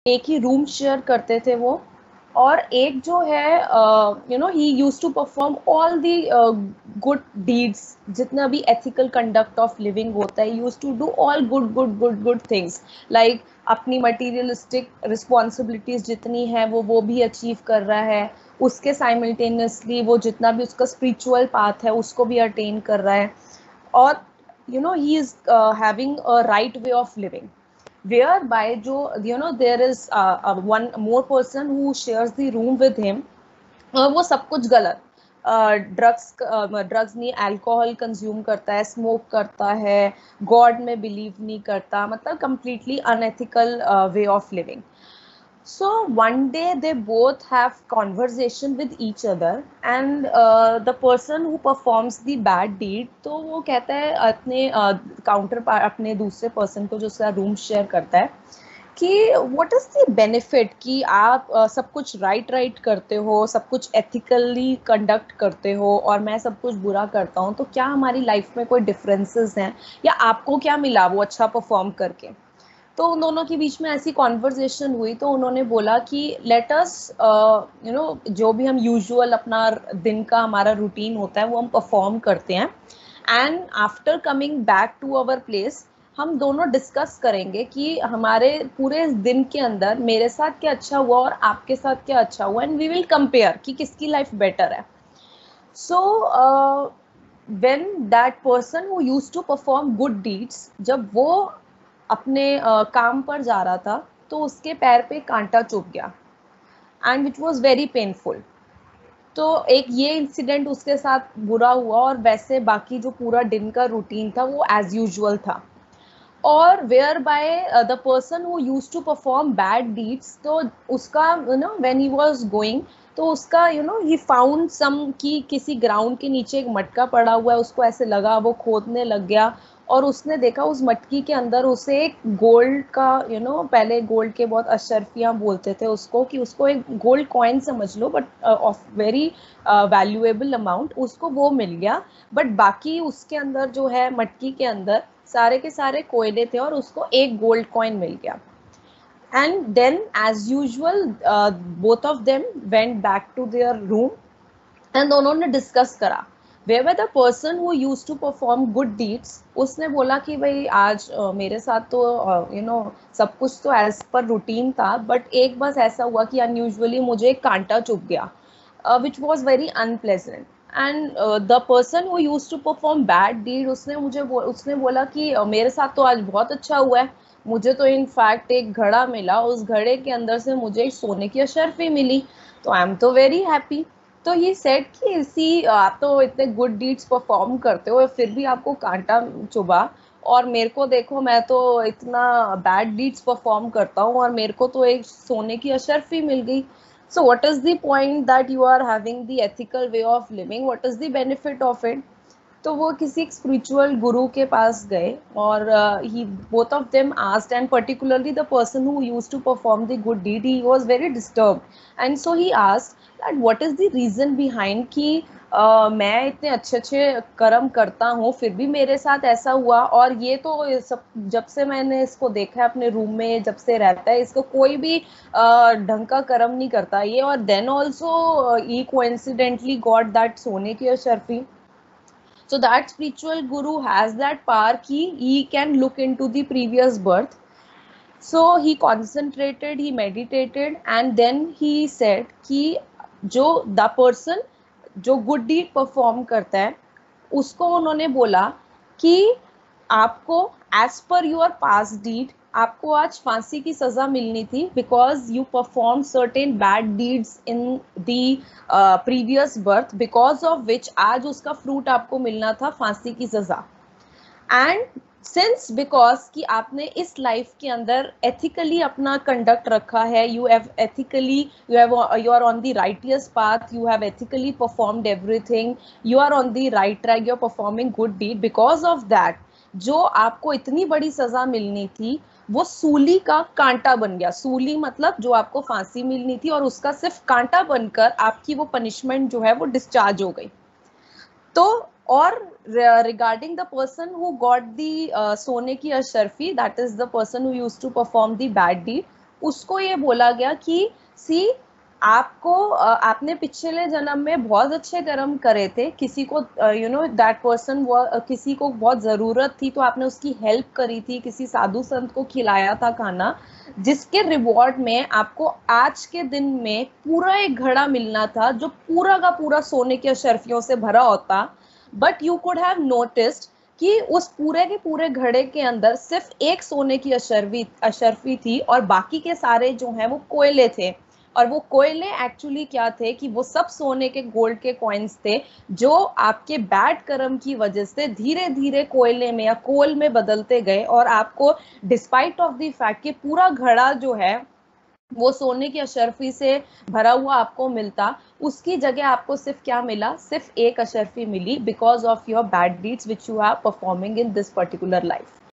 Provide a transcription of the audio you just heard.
एक ही room share करते थे वो। और एक जो है he used to perform all the good deeds, जितना भी एथिकल कंडक्ट ऑफ लिविंग होता है, used to do all good good good good things, like अपनी मटीरियलिस्टिक रिस्पॉन्सिबिलिटीज जितनी है वो भी अचीव कर रहा है। उसके साइमल्टेनियसली वो जितना भी उसका स्पिरिचुअल पाथ है उसको भी अटेन कर रहा है। और he is having a right way of living, whereby जो there is one more person who shares the room with him, वो सब कुछ गलत, ड्रग्स नहीं, अल्कोहल कंज्यूम करता है, स्मोक करता है, गॉड में बिलीव नहीं करता, मतलब completely unethical way of living. So one day they both have conversation with each other, and the person who performs the bad deed, तो वो कहता है अपने काउंटर अपने दूसरे पर्सन को जो उसका रूम शेयर करता है कि व्हाट इज द बेनिफिट कि आप सब कुछ राइट करते हो, सब कुछ एथिकली कंडक्ट करते हो, और मैं सब कुछ बुरा करता हूँ, तो क्या हमारी लाइफ में कोई डिफरेंसेस हैं, या आपको क्या मिला वो अच्छा परफॉर्म करके। तो उन दोनों के बीच में ऐसी कॉन्वर्जेशन हुई, तो उन्होंने बोला कि लेट अस जो भी हम यूजुअल अपना दिन का हमारा रूटीन होता है वो हम परफॉर्म करते हैं, and after coming back to our place हम दोनों डिस्कस करेंगे कि हमारे पूरे दिन के अंदर मेरे साथ क्या अच्छा हुआ और आपके साथ क्या अच्छा हुआ, एंड वी विल कंपेयर कि किसकी लाइफ बेटर है। सो when that person who used to perform good deeds, जब वो अपने काम पर जा रहा था, तो उसके पैर पे कांटा चुभ गया, and which was very painful. तो एक ये इंसिडेंट उसके साथ बुरा हुआ, और वैसे बाकी जो पूरा दिन का रूटीन था वो एज यूजुअल था। और whereby the person who use to perform bad deeds, तो उसका व्हेन ही वाज गोइंग, तो उसका ही फाउंड सम कि किसी ग्राउंड के नीचे एक मटका पड़ा हुआ है, उसको ऐसे लगा, वो खोदने लग गया, और उसने देखा उस मटकी के अंदर उसे एक गोल्ड का पहले गोल्ड के बहुत अशरफियाँ बोलते थे उसको, कि उसको एक गोल्ड कॉइन समझ लो, but of very valuable amount, उसको वो मिल गया। बट बाकी उसके अंदर जो है मटकी के अंदर सारे के सारे कोयले थे, और उसको एक गोल्ड कॉइन मिल गया। And then as usual both of them went back to their room, and दोनों ने डिस्कस करा। Where the person who use to perform good deeds, उसने बोला कि भाई आज मेरे साथ तो सब कुछ तो एज पर रूटीन था, बट एक बस ऐसा हुआ कि अनयूजुअली मुझे एक कांटा चुभ गया, which was very unpleasant. And the person who used to perform bad deed, उसने बोला कि मेरे साथ तो आज बहुत अच्छा हुआ है, मुझे तो इनफैक्ट एक घड़ा मिला, उस घड़े के अंदर से मुझे एक सोने की अशर्फी मिली, तो आई एम तो वेरी हैप्पी। तो ये सेट कि इसी आप तो इतने गुड डीड्स परफॉर्म करते हो, फिर भी आपको कांटा चुभा, और मेरे को देखो, मैं तो इतना बैड डीड्स परफॉर्म करता हूँ और मेरे को तो एक सोने की अशर्फी मिल गई। So what is the point that you are having the ethical way of living? What is the benefit of it? तो वो किसी एक स्पिरिचुअल गुरु के पास गए, और he both of them asked, and particularly the person who used to perform the good deed, he was very disturbed, and so he asked that what is the reason behind कि मैं इतने अच्छे अच्छे कर्म करता हूँ फिर भी मेरे साथ ऐसा हुआ, और ये तो सब जब से मैंने इसको देखा है अपने रूम में, जब से रहता है, इसको कोई भी ढंग का कर्म नहीं करता ये, और देन ऑल्सो ही कोइंसिडेंटली गॉट दैट सोने की अशर्फी। So that spiritual guru has that power ki he can look into the previous birth. So he concentrated, he meditated, and then he said कि जो the person जो good deed perform करता है, उसको उन्होंने बोला कि आपको as per your past deed आपको आज फांसी की सजा मिलनी थी, because you perform certain bad deeds in the previous birth, because of which आज उसका फ्रूट आपको मिलना था, फांसी की सजा। एंड सिंस बिकॉज कि आपने इस लाइफ के अंदर एथिकली अपना कंडक्ट रखा है, you have ethically you are on the righteous path, you have ethically performed everything, you are on the right track, you are performing good deed, because of that जो आपको इतनी बड़ी सजा मिलनी थी वो सूली का कांटा बन गया। सूली मतलब जो आपको फांसी मिलनी थी, और उसका सिर्फ कांटा बनकर आपकी वो पनिशमेंट जो है वो डिस्चार्ज हो गई। तो और regarding the person who got the सोने की अशर्फी, that is the person who used to perform the bad deed, उसको ये बोला गया कि सी आपको आपने पिछले जन्म में बहुत अच्छे कर्म करे थे, किसी को यू नो दैट पर्सन वो किसी को बहुत ज़रूरत थी तो आपने उसकी हेल्प करी थी, किसी साधु संत को खिलाया था खाना, जिसके रिवॉर्ड में आपको आज के दिन में पूरा एक घड़ा मिलना था जो पूरा का पूरा सोने के अशर्फियों से भरा होता। But you could have noticed कि उस पूरे के पूरे घड़े के अंदर सिर्फ एक सोने की अशर्फी थी और बाकी के सारे जो हैं वो कोयले थे। और वो कोयले एक्चुअली क्या थे कि वो सब सोने के गोल्ड के कॉइन्स थे जो आपके बैड कर्म की वजह से धीरे धीरे कोयले में या कोल में बदलते गए और आपको डिस्पाइट ऑफ द फैक्ट कि पूरा घड़ा जो है वो सोने की अशर्फी से भरा हुआ आपको मिलता, उसकी जगह आपको सिर्फ क्या मिला, सिर्फ एक अशर्फी मिली because of your bad deeds which you are performing in this particular life.